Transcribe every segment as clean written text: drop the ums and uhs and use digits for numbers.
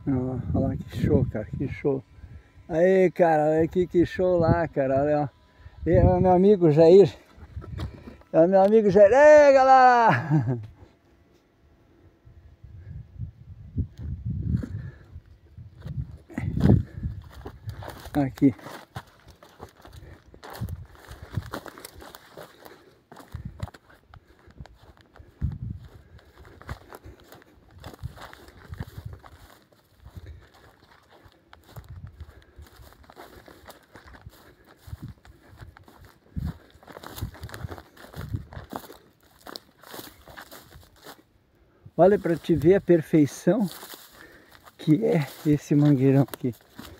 Ó, olha lá que show, cara, que show. Aí, cara, olha aqui que show lá, cara, olha, ó. E é o meu amigo Jair. É o meu amigo Jair. Ei, galera! Aqui. Olha para te ver a perfeição que é esse mangueirão aqui.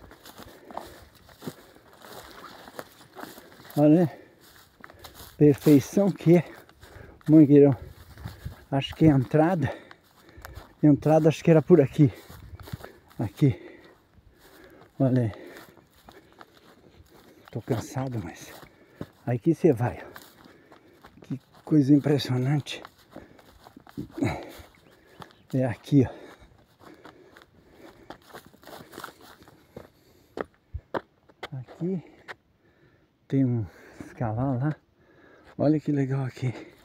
Olha a perfeição que é o mangueirão. Acho que a entrada acho que era por aqui. Aqui. Olha aí. Tô cansado, mas aqui você vai. Que coisa impressionante. É aqui, ó. Aqui tem um cavalo lá. Olha que legal aqui.